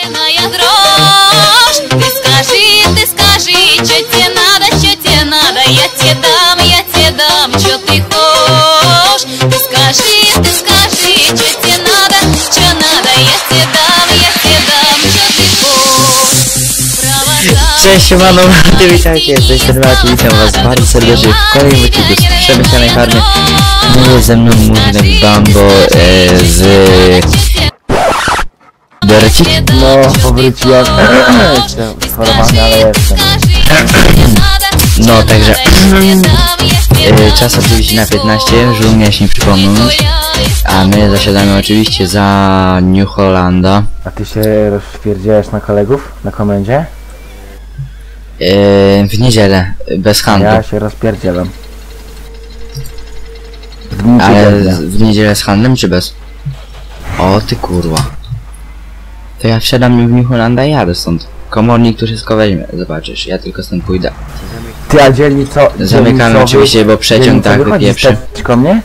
Серебряная дрожь. Ты скажи, что тебе надо, я тебе дам, что ты хочешь. Ты скажи, что тебе надо, я тебе дам, что ty хочешь. Cześć, siemano, witajcie, jesteście Dematy, witam was bardzo serdecznie w kolejnym odcinku z Przemyślanej Farmy. Nie jest ze mną Murzynek Bambo z Dercik. No, powróciłem. Jestem schorowany, ale jestem. No, także czas oczywiście na 15, żółnierz mi przypomnieć. A my zasiadamy oczywiście za New Hollanda. A ty się rozpierdziałeś na kolegów? Na komendzie? W niedzielę, bez handlu. Ja się rozpierdzielam. Ale w niedzielę z handlem czy bez? O ty kurwa. To ja wsiadam w New Hollanda i jadę stąd. Komornik tu wszystko weźmie, zobaczysz, ja tylko stąd pójdę. Ty, a dzielnico... Zamykamy oczywiście, bo przeciąg tak wypieprzy. Mnie?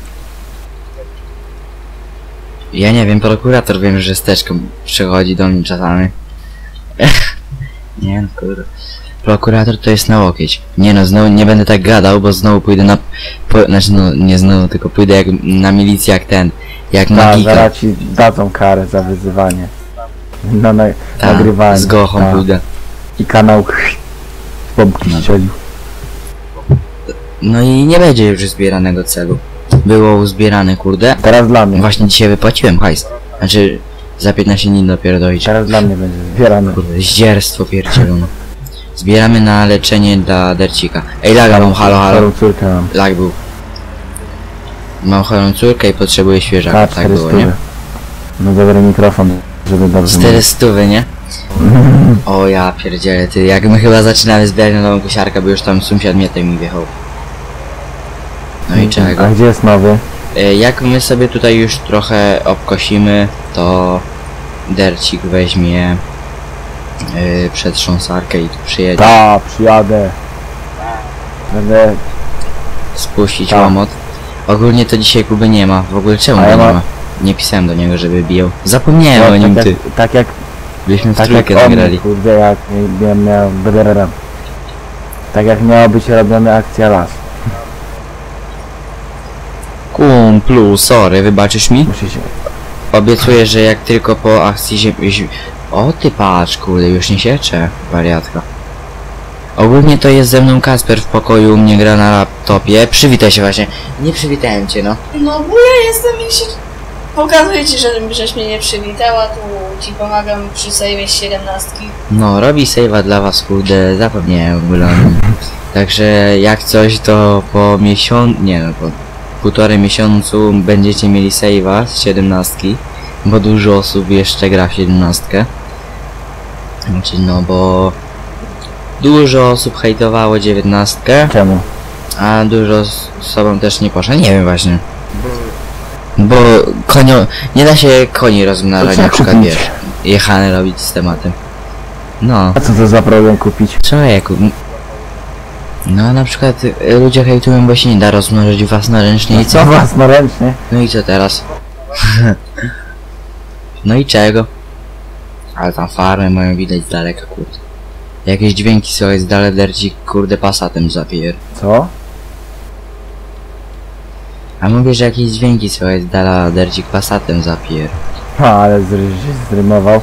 Ja nie wiem, prokurator wiem, że steczką przychodzi do mnie czasami. Nie no kurwa. Prokurator to jest na łokieć. Nie no, znowu nie będę tak gadał, bo znowu pójdę na... Znaczy no, nie znowu, tylko pójdę jak na milicję jak ten. Jak magika. Zaraz ci dadzą karę za wyzywanie. Nagrywanie. Z gochą pójdę. I kanał... bombki strzelił. No i nie będzie już zbieranego celu. Było uzbierane, kurde. Teraz dla mnie. Właśnie dzisiaj wypłaciłem hajs. Znaczy, za 15 dni dopiero dojdzie. Teraz dla mnie będzie zbierane. Kurde, zdzierstwo pierdzielono. Zbieramy na leczenie dla Dercika. Ej, laga mam, halo. Chorą córkę mam. Lag był. Mam chorą córkę i potrzebuję świeżaka, tak było, nie? No dobry mikrofon, żeby dobrze... 400, nie? O ja pierdzielę, ty, jak my chyba zaczynamy zbierać na nową kosiarkę, bo już tam sąsiad mietem mi wjechał. No i czego? A gdzie jest nowy? Jak my sobie tutaj już trochę obkosimy, to Dercik weźmie przetrząsarkę i tu przyjedzie. Ta, przyjadę. Będę... Spuścić łomot. Ogólnie to dzisiaj Kuby nie ma. W ogóle czemu go nie ma? Nie pisałem do niego, żeby bijał. Zapomniałem o nim, ty. Tak jak... Byliśmy w Tak trójkę jak nagrali. Kurde, jak miał... Tak jak miała być robiona akcja las. Kumplu, sorry, wybaczysz mi? Muszę się... Obiecuję, że jak tylko po akcji się... O ty patrz, kurde, już nie siecze, wariatka. Ogólnie to jest ze mną Kasper w pokoju, u mnie gra na laptopie. Przywitaj się właśnie. Nie przywitałem cię, no. No bo ja jestem i się... Pokazuję ci, żeś mnie nie przywitała, tu ci pomagam przy sejmie 17. No, robi save'a dla was, kurde, zapomniałem w ogóle o nim. Także jak coś, to po miesiącu... Nie no, po półtorej miesiącu będziecie mieli save'a z 17. Bo dużo osób jeszcze gra w 17. Znaczy no, bo... Dużo osób hejtowało 19. Czemu? A dużo z sobą też nie poszło, nie wiem właśnie. Bo konio... Nie da się koni rozmnażać, na przykład kupić? wiesz, jechane robić z tematem. No. A co to za problem kupić? Człowieku. No na przykład ludzie hejtują, bo się nie da rozmnożyć własnoręcznie i co? Własnoręcznie? No i co teraz? No i czego? Ale tam farmę mają widać z daleka, kurde. Jakieś dźwięki słychać z daleka, Dercik, kurde, Passatem zapier. Co? A mówię, że jakieś dźwięki słychać z dala, Dercik, Passatem zapier. Ha, ale zrymował.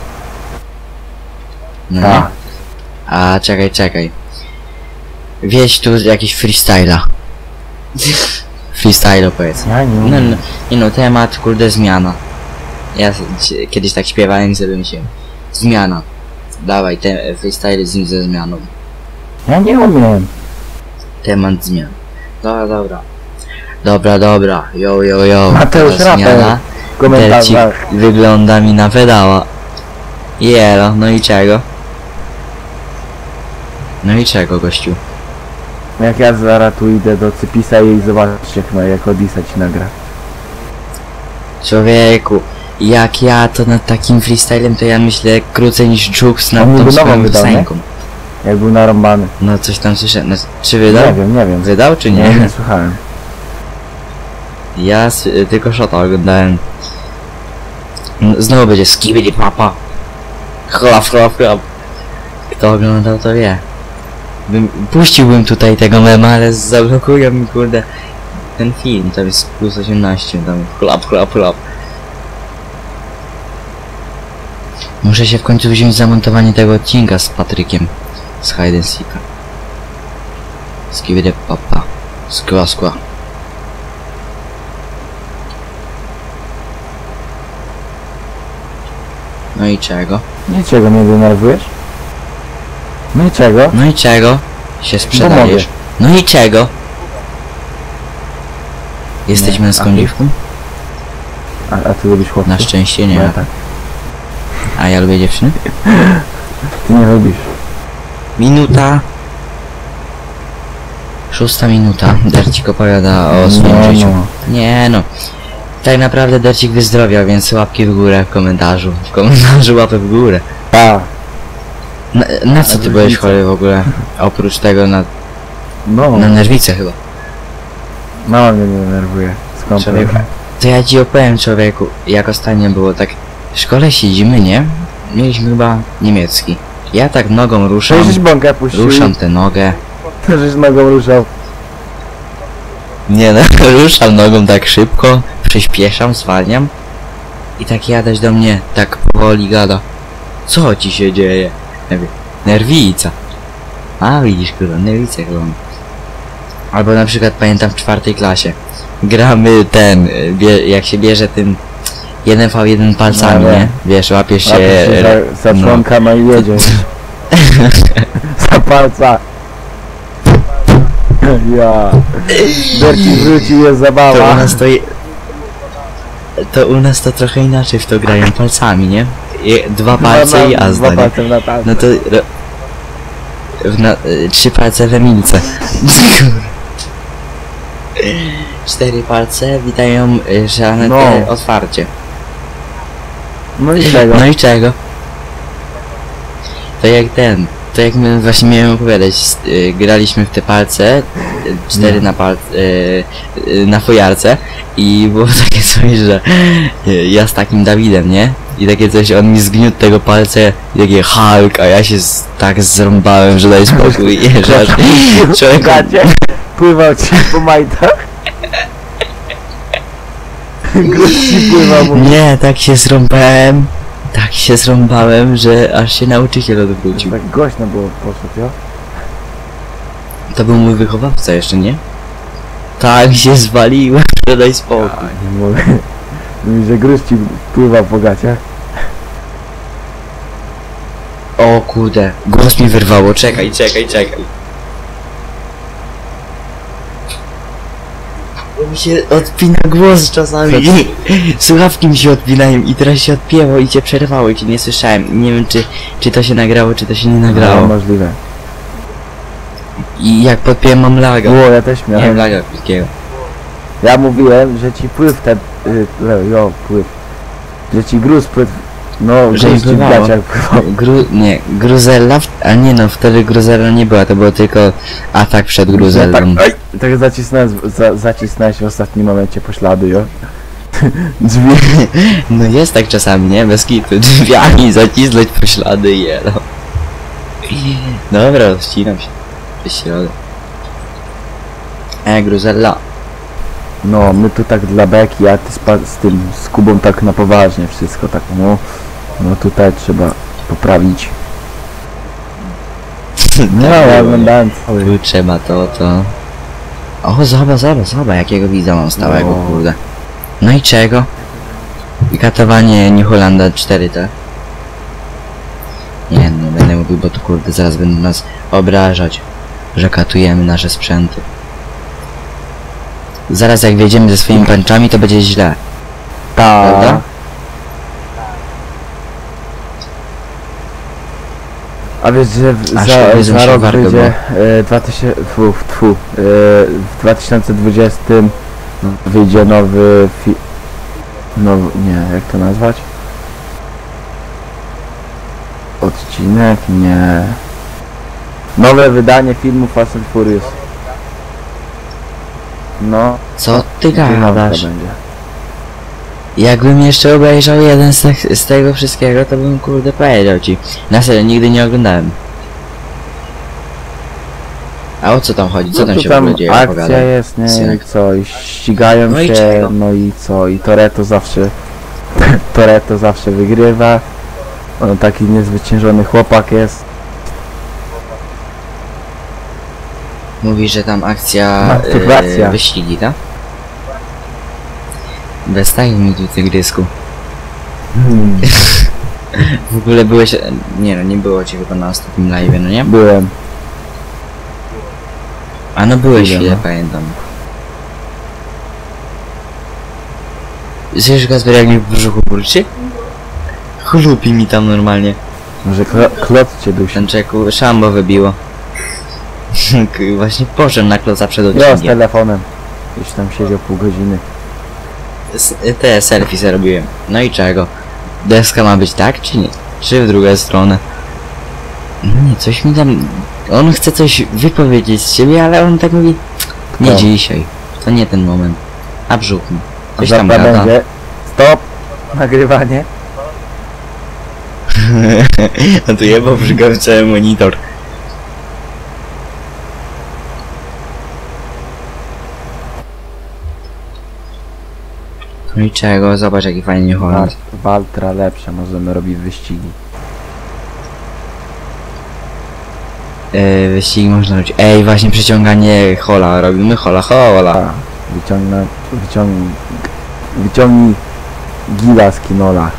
No Ta. nie? A czekaj. Wieź tu jakiś freestyla. Freestylo powiedz. Ja nie No, umiem. no temat, kurde, zmiana. Ja kiedyś tak śpiewałem i sobie myślałem. Zmiana. Dawaj, te freestyle ze zmianą. Ja nie umiem. Temat zmian. Dobra. Jo. Mateusz Teraz zmiana. Raper. Dercik Komentarz. wygląda mi na pedała. Jelo, no i czego? No i czego, gościu? Jak ja zaraz tu idę do Cypisa i zobaczcie jak Odisa ci nagra. Człowieku, jak ja to nad takim freestylem, to ja myślę krócej niż Jux nad On tą niby nową swoją wydał, nie? piosenką. Jak był narąbany. No coś tam słyszę, no, czy wydał? Nie wiem. Wydał czy nie? Nie słuchałem. Ja tylko shota oglądałem. Znowu będzie skibidi papa. Chlap, chlap, chlap. Kto oglądał, to wie. Puściłbym tutaj tego mema, ale zablokują mi, kurde, ten film. To jest plus 18, tam chlap, chlap, chlap. Muszę się w końcu wziąć za montowanie tego odcinka z Patrykiem. Z Hide and Seeka. Skibidi papa. Skła, skła. No i czego? Niczego mnie denerwujesz? No i czego? No i czego? Się sprzedajesz? No i czego? Jesteś Nie, męską a ty? dziewką? A ty lubisz chłopców? Na szczęście Bo ja nie. tak. A ja lubię dziewczyny? Ty nie lubisz. Minuta. 6 minuta. Dercik opowiada o swoim życiu. Nie no. Tak naprawdę Dercik wyzdrowiał, więc łapki w górę w komentarzu. W komentarzu łapę w górę. A, Na co A ty to byłeś różnica. chory w ogóle? Oprócz tego na no, nerwicę chyba. mama mnie denerwuje. Skąd to? Człowieku. To ja ci opowiem, człowieku, jak ostatnio było tak. W szkole siedzimy, nie? Mieliśmy chyba niemiecki. Ja tak nogą ruszam. Żeś bąkę puścił. Ruszam tę nogę. Żeś nogą ruszał. Nie no, ruszam nogą tak szybko, przyspieszam, zwalniam i tak jadać do mnie, tak powoli gada. Co ci się dzieje? Ja mówię, nerwica. A widzisz, kurwa, nerwicę chyba. Albo na przykład pamiętam w 4. klasie. Gramy ten, jak się bierze tym 1v1 palcami, No, nie? Wiesz, łapiesz się... Łapiesz się za no. członka, no i jedziesz. Za palca. Ja. Derci wrócił, jest To u zabawa. nas to u nas to trochę inaczej w to grają palcami, nie? Dwa palce i jazda, Dwa nie? palce na palce. No to... 3 palce w Emilce. 4 palce witają Żanetę No. otwarcie. No i czego? No i czego? To jak my właśnie miałem opowiadać, graliśmy w te palce, 4 na na fujarce i było takie coś, że ja z takim Dawidem, nie? I takie coś, on mi zgniótł tego palce i takie Hulk, a ja się tak zrąbałem, że daj spokój, że aż człowiek... Gacie? Pływał ci po majtach? Grusz ci pływał mu. Nie, tak się zrąbałem, że aż się nauczyciel odwrócił. Tak głośno było poszedł, jo? To był mój wychowawca jeszcze, nie? Tak się zwaliłem, że daj spokój. Nie mogę. Mówi, że grusz ci pływał po gaciach. O kurde, głos mi wyrwało, czekaj. Bo mi się odpina głos czasami. Słuchawki mi się odpinają i teraz się odpięło i cię przerwało i cię nie słyszałem. Nie wiem czy to się nagrało, czy to się nie No, nagrało. możliwe. I jak podpiąłem mam laga. O, ja też Nie mam miałem. laga krótkiego. Ja mówiłem, że ci pływ ten... pływ. Że ci gruz pływ... No, Że gruz mi ci w pływało. gaciach pływał. Gruzella, a nie no, wtedy Gruzella nie była, to było tylko atak przed Gruzellą. Tak, tak zacisnąłeś w ostatnim momencie poślady, jo? Drzwi. No jest tak czasami, nie? Bez kitu, drzwiami zacisnąć po ślady i jelo. Dobra, ścinam się. Przez środę. Gruzella. No, my tu tak dla beki, a ty z Kubą tak na poważnie wszystko tak, no. No tutaj trzeba poprawić. No, ja oglądałem cały. Tu trzeba to. O, zobacz, jakiego widza mam stałego, No. kurde. No i czego? I katowanie New Hollanda 4, tak? Nie będę mówił, bo to kurde zaraz będą nas obrażać, że katujemy nasze sprzęty. Zaraz jak wjedziemy ze swoimi punchami, to będzie źle. Prawda? Ta. A wiesz, że Aż powiedzą za się rok warto, wyjdzie w 2020 wyjdzie nowy nie, jak to nazwać? Odcinek? Nie. Nowe wydanie filmu Fast and Furious. No. Co ty Dziewiątka gadasz? będzie. Jakbym jeszcze obejrzał jeden z tego wszystkiego, to bym kurde powiedział ci. Na serio, nigdy nie oglądałem. A o co tam chodzi? Co No tam tu się w ogóle dzieje? akcja Opowiadaj. jest, nie? I Synek. co? I ścigają No i się, czego? no i co? I Toretto zawsze... Toretto zawsze wygrywa. On taki niezwyciężony chłopak jest. Mówi, że tam akcja Masturbacja. wyścigi, tak? Bez mi tu tygrysku. W ogóle byłeś... Nie no, nie było cię chyba na ostatnim live, no nie? Byłem. A no byłeś Byłem, chwilę, no. pamiętam. Słyszysz, Kasper, jak mi w brzuchu burczy? Chlupi mi tam normalnie. Może klot cię dusi. Stanczeku, szambo wybiło. Właśnie poszedłem na kloca przed Ja z odcinkiem. telefonem. Już tam siedział pół godziny. Te selfie sobie robiłem. No i czego? Deska ma być tak, czy nie? Czy w drugą stronę? No nie, coś mi tam... On chce coś wypowiedzieć z siebie, ale on tak mówi... Nie Kto? dzisiaj. To nie ten moment. A brzuch mi. Coś tam Zapra gada. będzie. Stop! Nagrywanie. A tu jebał przygał cały monitor. No i czego? Zobacz jaki fajnie Holand. Waltra lepsza, możemy robić wyścigi. Wyścigi można robić. Ej, właśnie przeciąganie hola. Robimy hola. A, wyciągnij gila z kinola.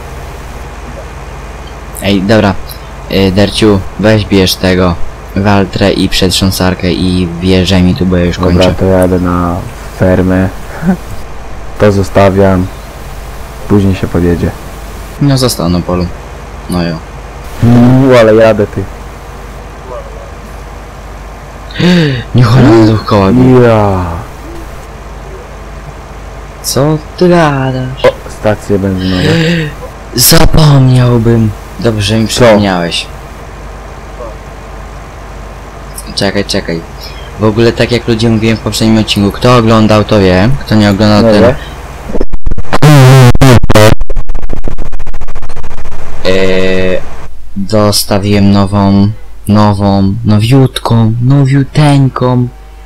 Ej, dobra. Derciu, weź bierz tego Waltrę i przedrząsarkę i wjeżdżaj mi tu, bo ja już Dobra, kończę. to jadę na fermę. To zostawiam. Później się podjedzie. No został na polu. No jo. Ale jadę ty. Nie Holand do koła. Ja. Co ty gadasz? O, stacje benzynowe. Zapomniałbym. Dobrze mi przypomniałeś. Czekaj. W ogóle tak jak ludzie mówiłem w poprzednim odcinku, kto oglądał to wie, kto nie oglądał No ten... wie? Dostawiłem nowiuteńką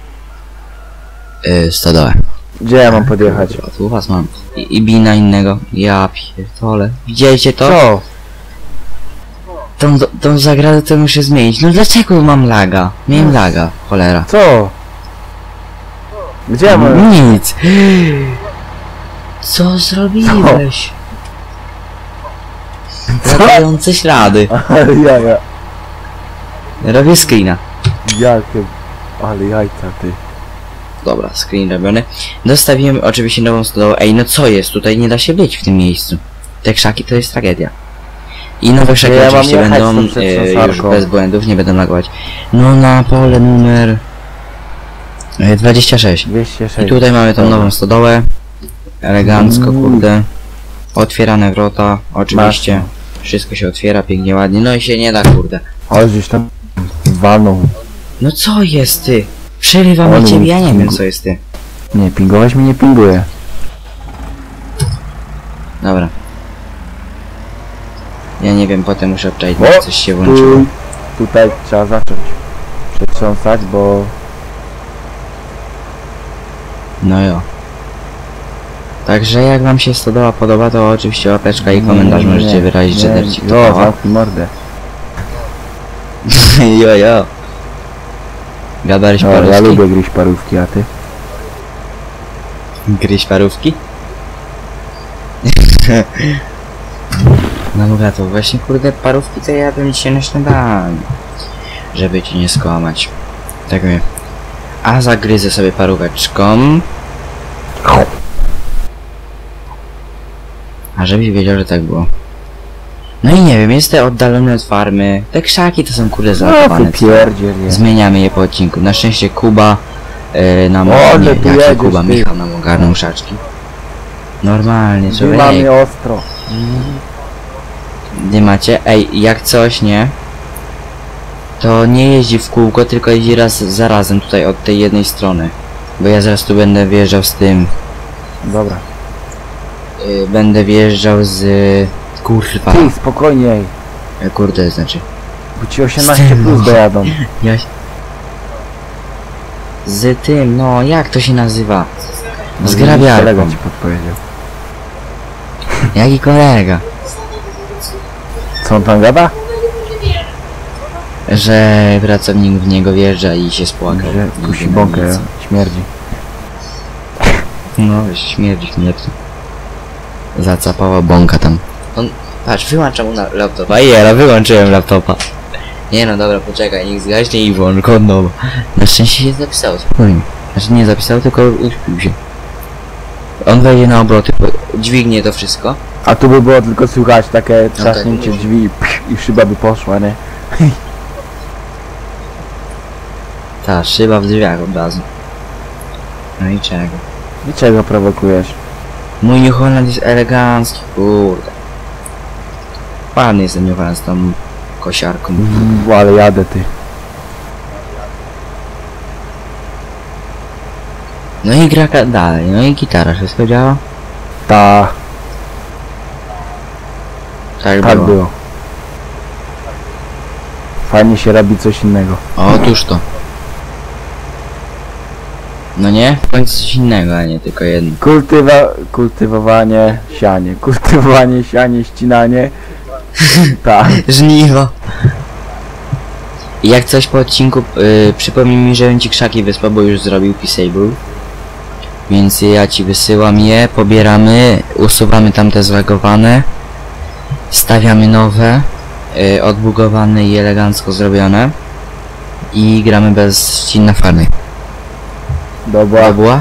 stodołę. Gdzie ja mam podjechać? Tu was mam. I bina innego. Ja pierdolę. Widzieliście to? Co? Tą zagradę to muszę zmienić. No dlaczego mam laga? Miałem laga, cholera. Co? Gdzie ja mam? Nic. Co zrobiłeś? Latające ślady. Ja. Robię screena. Jakie... Ale jajca ty. Dobra, screen robiony. Dostawiłem oczywiście nową stodołę. Ej, no co jest? Tutaj nie da się być w tym miejscu. Te krzaki to jest tragedia. I nowe krzaki Ja mam oczywiście jechać będą tą przed już szosarką. bez błędów, nie będą lagować. No na pole numer 26. 206. I tutaj mamy tą Dobra. nową stodołę. Elegancko, kurde. Otwierane wrota, oczywiście. Wszystko się otwiera pięknie, ładnie. No i się nie da, kurde. O, gdzieś tam walną. No co jest ty? Przerywam Ale na ciebie, ja nie wiem pingu- co jest ty. Nie, pingować mi nie pinguje. Dobra. Ja nie wiem, potem muszę obczaić, O, coś się włączyło. Tutaj trzeba zacząć przetrząsać, bo... No jo. Także jak wam się stodoła podoba, to oczywiście łapeczka i komentarz możecie wyrazić, że derci Jo, podobała. zamknij mordę. Jo. Gabaryś No, ja parówki? lubię gryźć parówki, a ty? Gryź parówki? No mówię, to właśnie kurde parówki to ja bym dzisiaj na śniadanie. Żeby ci nie skłamać. Tak mówię. A zagryzę sobie paróweczką. A żebyś wiedział, że tak było. No i nie wiem, jest te oddalone od farmy. Te krzaki to są kurde No, zalakowane. wypierdziel je. Zmieniamy je po odcinku. Na szczęście Kuba nam... O, ale nie, tu jaki jedziesz, Kuba? ty. Michał nam ogarnął szaczki. Normalnie, Mamy człowiek. ostro. Gdy macie? Ej, jak coś, nie? To nie jeździ w kółko, tylko jeździ raz za razem tutaj od tej jednej strony. Bo ja zaraz tu będę wjeżdżał z tym... Dobra. będę wjeżdżał z... Kurwa. Ty, spokojniej. Kurde, znaczy. Bo ci 18 plus dojadą. Ja... Z tym, no jak to się nazywa? Z Kolega grabiarką. ci podpowiedział. Jaki kolega? Co on tam gada? Że pracownik w niego wjeżdża i się spłakał. Że I kusi na bąkę, ulicy. śmierdzi. No, śmierdzi. Zacapała bąka tam. On, patrz, wyłączam mu laptopa. Jera, wyłączyłem laptopa. Nie no, dobra, poczekaj, niech zgaśnie i włącz od nowa. Na szczęście się zapisał, spokojnie. Znaczy nie zapisał, tylko uśpił się. On wejdzie na obroty, dźwignie to wszystko. A tu by było tylko słychać takie trzaśnięcie tak. drzwi i szyba by poszła, nie? Ta szyba w drzwiach od razu. No i czego? I czego prowokujesz? Mój New Holland jest elegancki, kurde. Ładny jest ten New Holland z tą kosiarką. Ale jadę ty. No i gra dalej, no i gitara, wszystko działa? Tak Tak było. było. Fajnie się robi coś innego. Otóż to. No nie? W końcu coś innego, a nie tylko jedno. Kultywowanie, sianie. Kultywowanie, sianie, ścinanie. Tak. Żniwo. I jak coś po odcinku, przypomnij mi, żebym ci krzaki wysłał, bo już zrobił Peaceable. Więc ja ci wysyłam je, pobieramy, usuwamy tamte zlagowane, stawiamy nowe, odbugowane i elegancko zrobione. I gramy bez ścin na farmy. Dobra. Była?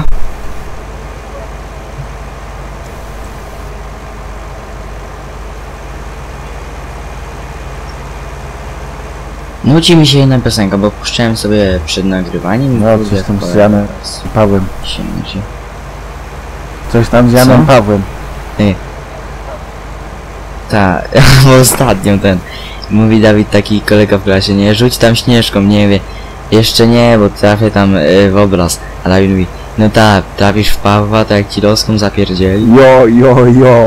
Nuci mi się jedna piosenka, bo puszczałem sobie przed nagrywaniem. No, kurde, coś tam z cholera, Janem Pawłem. się nuci. Coś tam z Janem Co? Pawłem. Tak, bo ostatnio ten. Mówi Dawid, taki kolega w klasie, nie, rzuć tam śnieżką, nie wie. Jeszcze nie, bo trafię tam w obraz. A Dawid mówi, no tak, trafisz w Pawła, tak jak ci loską zapierdzieli. Jo.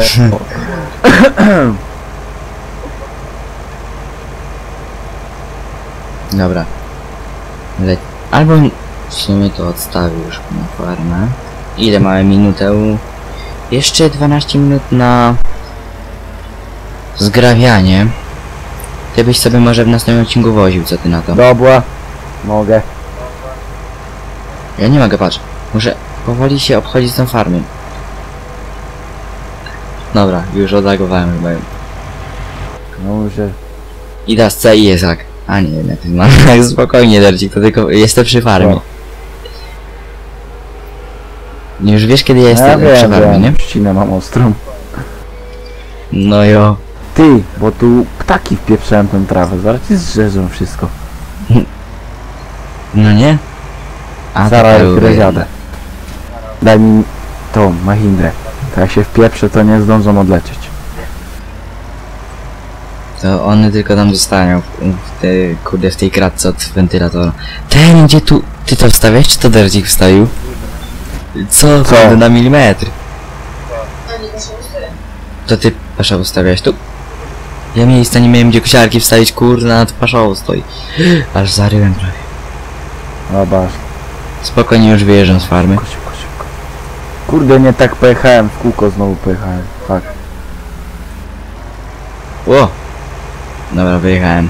Dobra. Albo w sumie to odstawię już na farmę. Ile mamy minutę? Jeszcze 12 minut na zgrawianie. Ty byś sobie może w następnym odcinku woził, co ty na to? Dobra. Mogę. Ja nie mogę, patrz. Muszę powoli się obchodzić tą farmę. Dobra, już odlagowałem chyba. No, że... I das C i jest jak. A nie, nie, ty mam tak spokojnie, Dercik, to tylko jestem przy farmie. No. Już wiesz, kiedy ja jestem przy farmie, nie? Ścinę mam ostrą. No jo. Ty, bo tu ptaki wpieprzałem tę trawę, zaraz ci zrzeżą wszystko. No nie? A Zaraz tak, rozjadę. Daj mi tą Mahindrę. To jak się wpieprzę, to nie zdążą odlecieć. To one tylko tam zostają kurde, w tej kratce od wentylatora. Ten gdzie tu... Ty to wstawiasz, czy to Dercik wstawił? Co? Kurde, na milimetr. To ty pasza ustawiałeś tu? Ja miejsca nie miałem gdzie kosiarki wstawić, kurde, nad paszą stoi. Aż zaryłem prawie. Zobacz. Spokojnie, już wyjeżdżam z farmy. Szybko. Kurde, nie tak pojechałem, w kółko znowu pojechałem. Tak. O! Dobra, wyjechałem.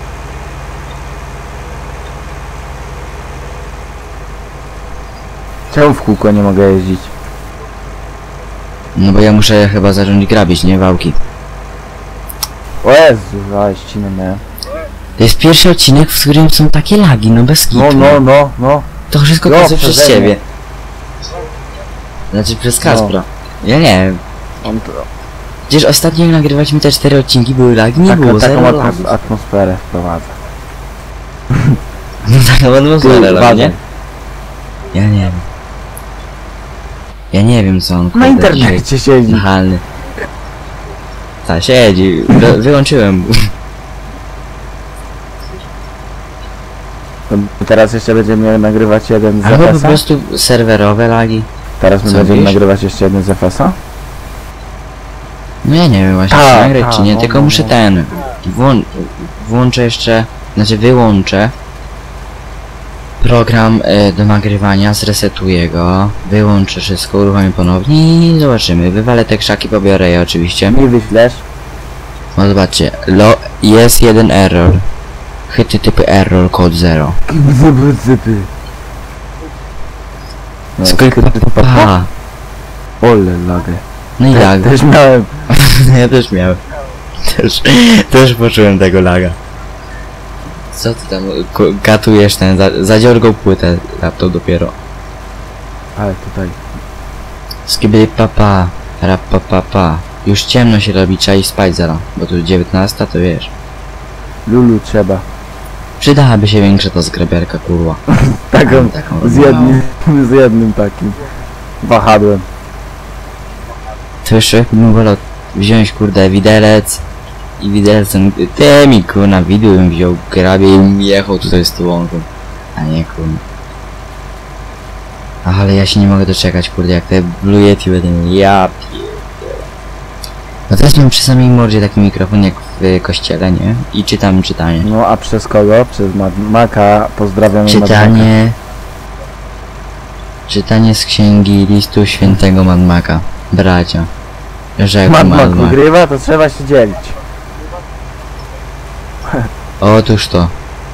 Czemu w kółko nie mogę jeździć? No bo ja muszę chyba zacząć grabić, nie? Wałki. O Jezu, ale ścinę miałem. To jest pierwszy odcinek, w którym są takie lagi, no bez kitu. No. To wszystko No, kończy przez przeze ciebie. mnie. Znaczy przez Kaspra. Ja nie wiem. On to, Przecież ostatnio jak nagrywaliśmy te 4 odcinki, były lagi, nie było, taką zero lagów. atmosferę wprowadza. No taką atmosferę robi, nie? uważaj. Ja nie wiem. Ja nie wiem co on Na kurde, internecie siedzi. nachalny. Ta, siedzi. Wyłączyłem. Teraz jeszcze będziemy nagrywać jeden z Albo po FS-a? prostu serwerowe lagi. Teraz my Co będziemy mówisz? nagrywać jeszcze jeden z FS-a? No ja nie wiem właśnie, Ta, czy nagrać ta, czy nie, no, tylko no, muszę no. ten... Włączę jeszcze... Znaczy wyłączę program do nagrywania, zresetuję go, wyłączę wszystko, uruchomię ponownie i zobaczymy. Wywalę te krzaki, pobiorę je oczywiście. Mi wyślesz? No zobaczcie, jest jeden error. Chyty typy error, kod 0. No, Skrypt pa. Ole lagę. No i lag. Też miałem. Ja też miałem. Też poczułem tego laga. Co ty tam katujesz ten, zadziorgał płytę laptop dopiero. Ale tutaj. Skibidi papa, rap pa. Już ciemno się robi, trzeba iść spać zaraz, bo tu 19, to wiesz. Lulu trzeba. Przydałaby się większa ta zgrabiarka, kurwa. Taką, taką z jednym takim wahadłem. To jeszcze bym wolał wziąć, kurde, widelec i widelcem, mi kurna, widły bym wziął, grabie i jechał tutaj z tą łąką. A nie, kurna. Ale ja się nie mogę doczekać, kurde, jak te Blue Yeti będę miał, ja pierdolę. No teraz mam przy samej mordzie taki mikrofon jak w kościele, nie? I czytam czytanie. No a przez kogo? Przez Maka. Pozdrawiamy Czytanie... Czytanie z księgi listu świętego Madmaka. Bracia. Rzekł Madmak Madmak. wygrywa, to trzeba się dzielić. Otóż to.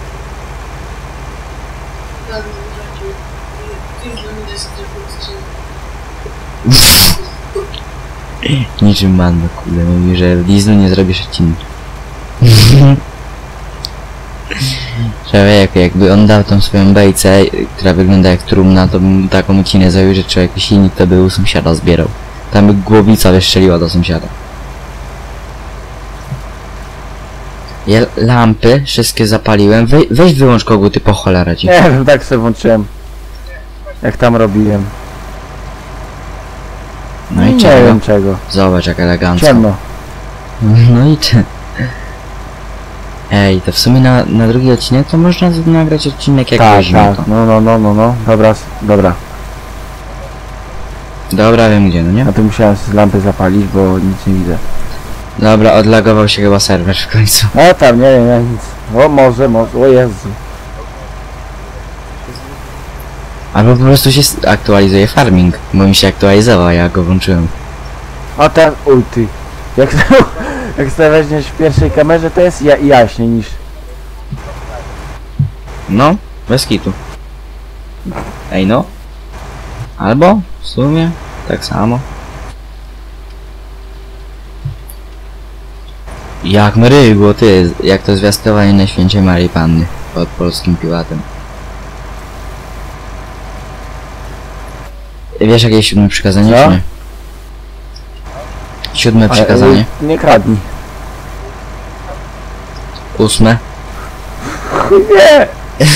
Niczym Madmak, kurde, mówi, że w Disney nie zrobisz odcinka. Człowiek, jakby on dał tą swoją bejcę, która wygląda jak trumna, to bym taką ucinę zrobił, że człowiek silnik to był u sąsiada zbierał. Tam by głowica wystrzeliła do sąsiada. Ja lampy wszystkie zapaliłem. Weź wyłącz koguty, po cholera ci. Nie wiem, tak sobie włączyłem. Jak tam robiłem. No i nie czego? wiem czego. Zobacz jak elegancko. Ciemno. No i ty. Ej, to w sumie na drugi odcinek to można nagrać odcinek jak Tak, weźmie tak. to. No. Dobra, dobra. Dobra, wiem gdzie, no nie? A tu musiałem z lampy zapalić, bo nic nie widzę. Dobra, odlagował się chyba serwer w końcu. No tam, nie wiem, ja nic. O, może, o Jezu. Albo po prostu się aktualizuje farming, bo mi się aktualizował, a ja go włączyłem. O ten ulty. Jak sobie weźmiesz w pierwszej kamerze, to jest jaśniej niż... No, bez kitu. Ej no. Albo w sumie tak samo. Jak mrygło ty, jak to zwiastowanie na święcie Marii Panny pod polskim piłatem. Wiesz jakie jest 7 przykazanie, Co? czy nie? 7 przykazanie. Nie kradnij. 8. Nie!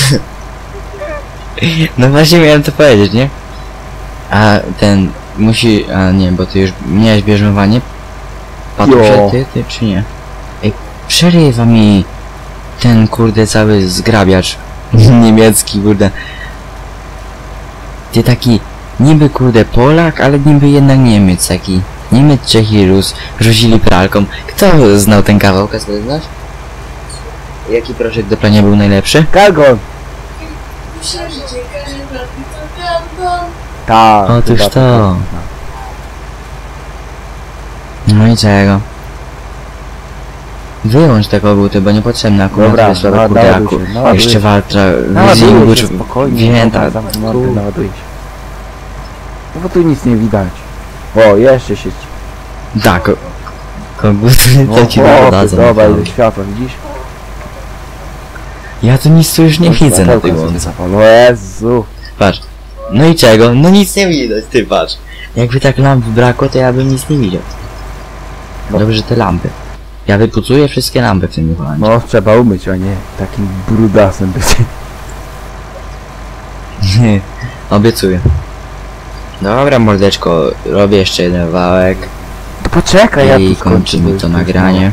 No właśnie miałem to powiedzieć, nie? A ten musi... A nie, bo ty już miałeś bierzmowanie. Patusie, Jo. ty czy nie? Ej, przerywa mi ten kurde cały zgrabiacz niemiecki, kurde. Ty taki niby kurde Polak, ale niby jednak Niemiec taki. Niemiec, Czech i Rus rzucili pralką. Kto znał ten kawał? Kasper, znasz? Jaki proszek do prania był najlepszy? Kalgon! Tak. Otóż chyba to. No i czego? Wyłącz te koguty, bo niepotrzebne akurat Dobra, jest słabe kurde naładuj się, naładuj jeszcze się. walcza, Naładuję leasingu, się czy spokojnie, wzięta. dobra, zamknij mordę, naładuję się. No bo tu nic nie widać. O, jeszcze się... Tak, koguty to ci dodadzą. Dobra, naprawdę. ile światła, widzisz? Ja tu nic tu już nie widzę na Światełka tej sobie łące. zapal. O Jezu. Patrz. No i czego? No nic nie widać, ty patrz. Jakby tak lamp brakło, to ja bym nic nie widział. No. Dobrze, że te lampy. Ja wypucuję wszystkie lampy w tym Holandzie. No, trzeba umyć, a nie takim brudasem być. Obiecuję. Dobra, mordeczko, robię jeszcze jeden wałek To poczekaj, ja i tu skończę. kończymy już to późno. nagranie.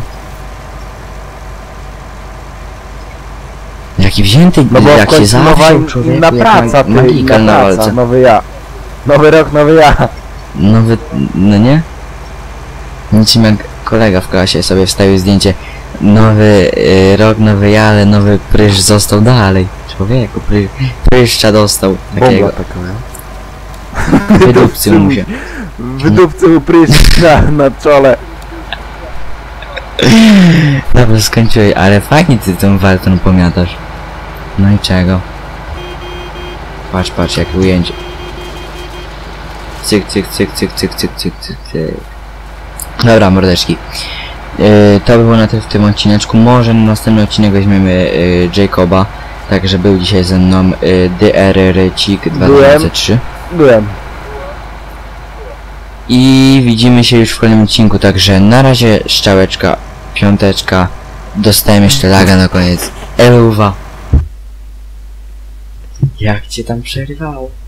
Jaki wzięty, No bo w jak się końcu nowa zawziął człowieku, inna jak praca, ty, magikal inna na praca, walce. nowy ja. Nowy rok, nowy ja. Nowy, no nie? Niczym jak kolega w klasie sobie wstawił zdjęcie. Nowy rok, nowy ja, ale nowy prysz został dalej. Człowieku, pryszcza dostał Bomba takiego. taka, nie? Wydupcył mu się. Wydupcy mu pryszcz na czole. Dobra, skończyłeś, ale fajnie ty tą waltą pomiatasz. No i czego? Patrz, patrz, jakie ujęcie. Cyk, cyk, cyk, cyk, cyk, cyk, cyk, cyk, cyk. Dobra, mordeczki. To by było na tyle w tym odcineczku. Może na następny odcinek weźmiemy Jacoba. Także był dzisiaj ze mną DRRcik 2003. Byłem. I widzimy się już w kolejnym odcinku, także na razie szczałeczka, piąteczka. Dostałem jeszcze laga na koniec. Eluwa. Jak cię tam przerywało?